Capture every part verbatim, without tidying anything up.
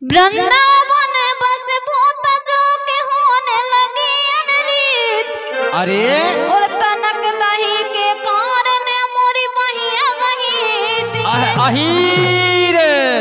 वृंदावन बस भूत जो के होने लगी अनरीत। अरे और तनक दही के कारण मोरी बहिया वही अहीर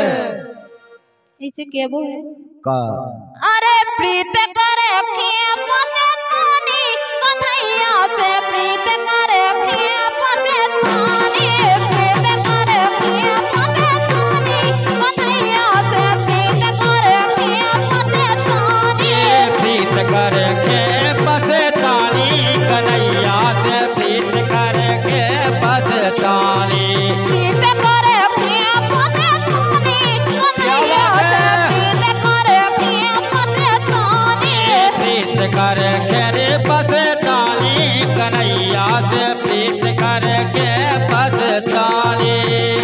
ऐसे क्या बोल का। अरे प्रीत करे खिया पसे तानी कन्हैया से प्रीत करे खिया पसे तानी प्रीत करे खिया पसे तानी कन्हैया से प्रीत करे खिया पसे तानी प्रीत करे के पसे तानी कन्हैया से प्रीत करे के पसे तानी प्रीत करे खिया पसे तानी कन्हैया से प्रीत करे खिया पसे तानी प्रीत करे के पसे तानी कन्हैया से प्रीत करे के पसे तानी।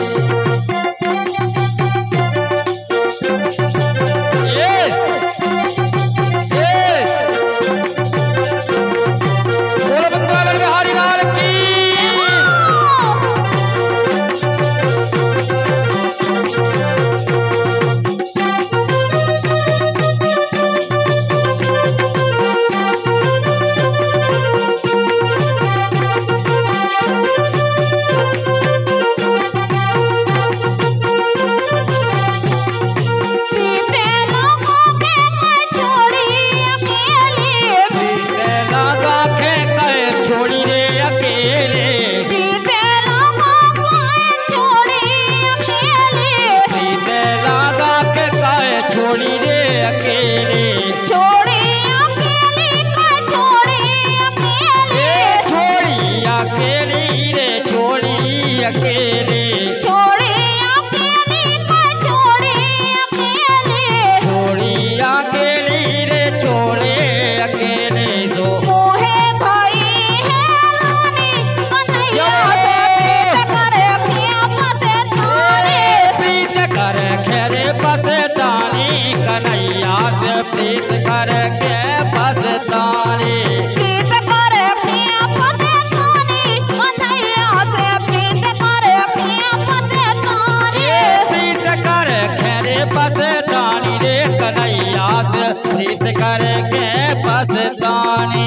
प्रीत करे के पसे तानी प्रीत करे खिया पसे तानी कन्हैया से प्रीत करे खिया पसे तानी प्रीत करे के पसे तानी रे कन्हैया से प्रीत करे के पसे तानी।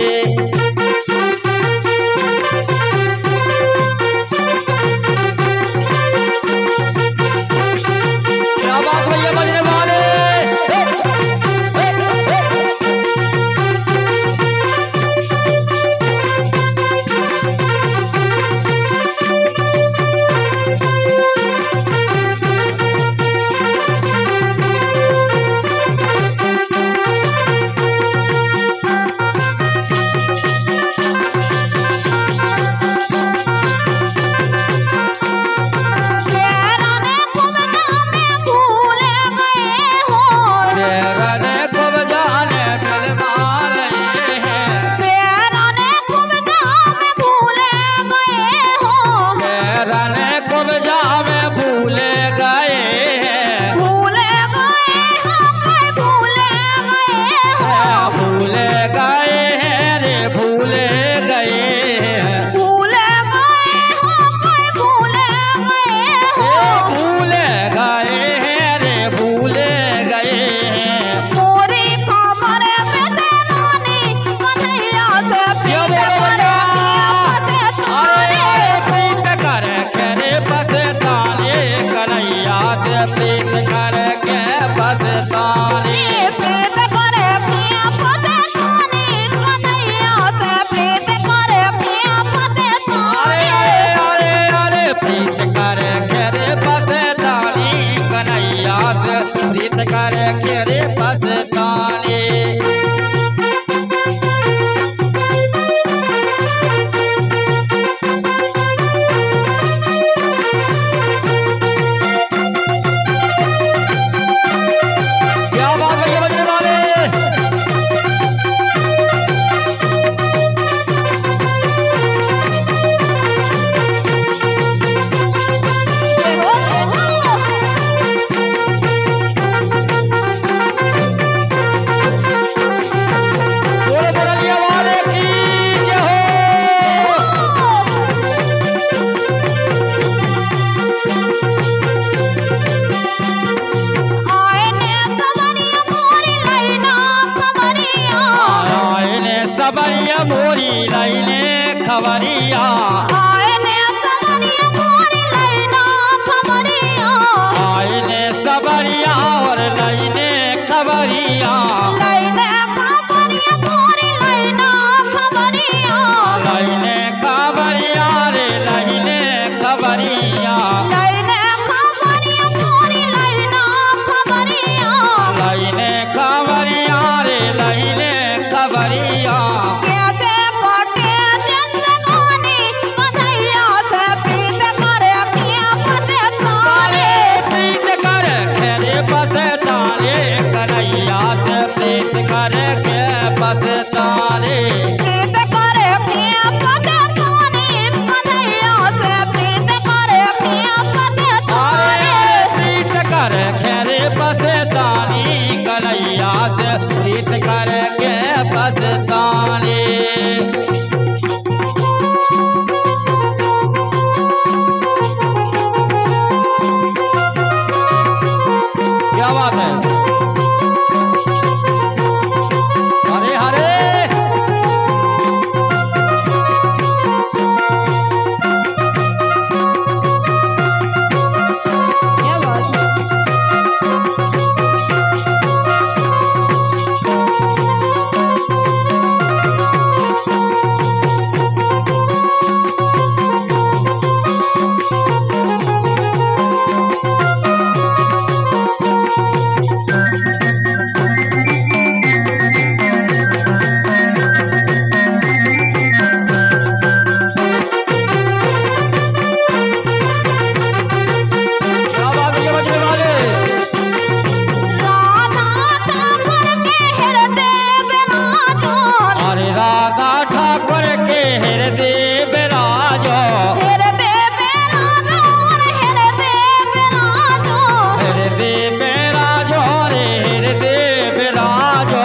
प्रीत करे के पसे तानी खबरिया आए ने सवरिया मोरी लैना खबरिया आईने सबरिया और लईने खबरिया लैने खबरिया मोरी लैना खबरिया लईने खबरिया रे लईने खबरिया लैने खबरिया मोरी लैना खबरिया लईने खबरिया रे लईने खबरिया कैसे कटे जिंदगानी कन्हैया से प्रीत करे किया फसे तारे प्रीत कर खेरे बस तारे कन्हैया से प्रीत कर के बस तारे प्रीत करे किया फसे तारे कन्हैया से प्रीत करे किया फसे तारे प्रीत कर खेरे बस तारी कन्हैया से प्रीत कर के बस तारे क्या बात है हरे हरे क्या बात है क्या बात है बजने वाले राधा ठाकुर के हृदय विराजो अरे राधा ठाकुर के हृदय विराजो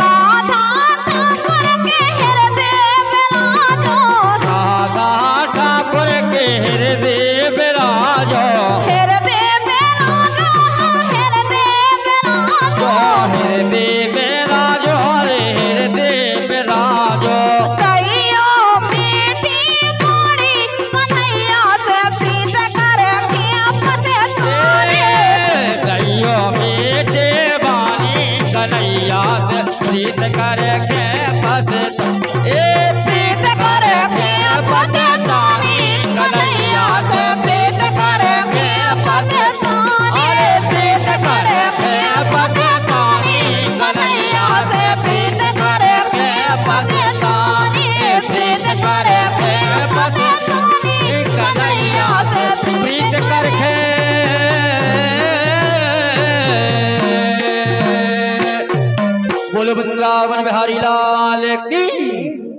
हृदय विराजो राधा ठाकुर के हृदय विराजो हृदय विराजो हृदय विराजो हृदय विराजो रे हृदय विराजो कहियो मीठी बोली कन्हैया से प्रीत करे किया फसे तारे गैयो मीठे बानी कन्हैया से प्रीत करके फस ए प्रीत करे किया फसे तारे कन्हैया से प्रीत करे किया फसे तारे प्रीत करे किया फसे तारे कन्हैया से प्रीत करे किया फसे तारे प्रीत करे किया फसे तारे कन्हैया से प्रीत करके बोलो वृंदावन बिहारी लाल की